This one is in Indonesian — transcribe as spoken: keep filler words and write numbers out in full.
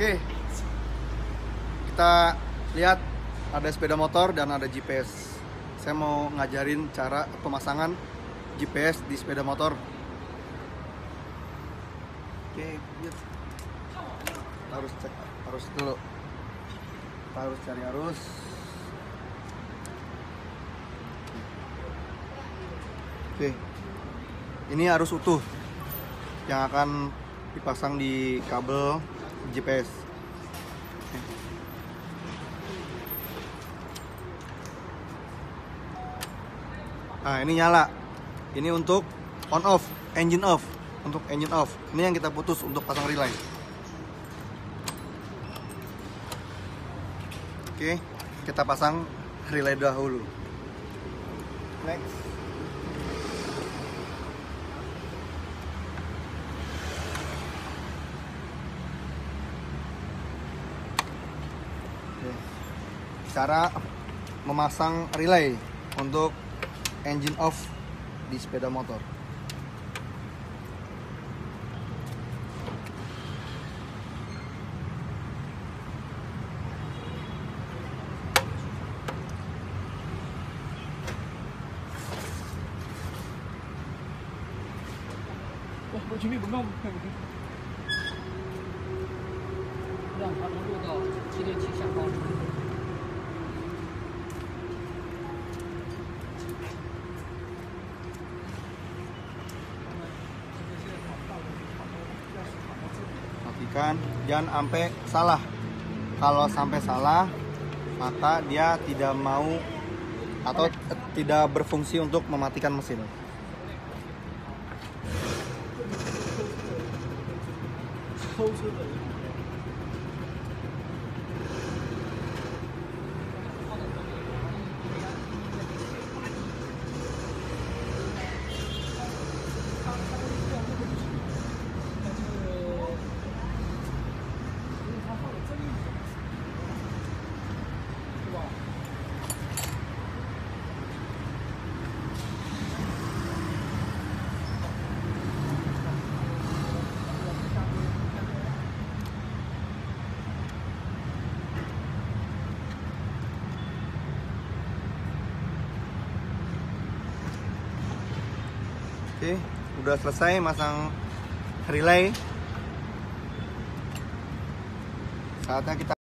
Oke, kita lihat ada sepeda motor dan ada G P S. Saya mau ngajarin cara pemasangan G P S di sepeda motor. Oke, lihat. Kita harus cek arus dulu. Kita harus cari arus. Oke, ini arus utuh yang akan dipasang di kabel G P S. Nah, ini nyala. Ini untuk on off, engine off. Untuk engine off. Ini yang kita putus untuk pasang relay. Oke, kita pasang relay dahulu. Next. Cara memasang relay untuk engine off di sepeda motor. Wah,我前面不弄，让它们落到继电器下方。 Pastikan jangan sampai salah. Kalau sampai salah, maka dia tidak mau atau tidak berfungsi untuk mematikan mesin. Oke, udah selesai masang relay. Saatnya kita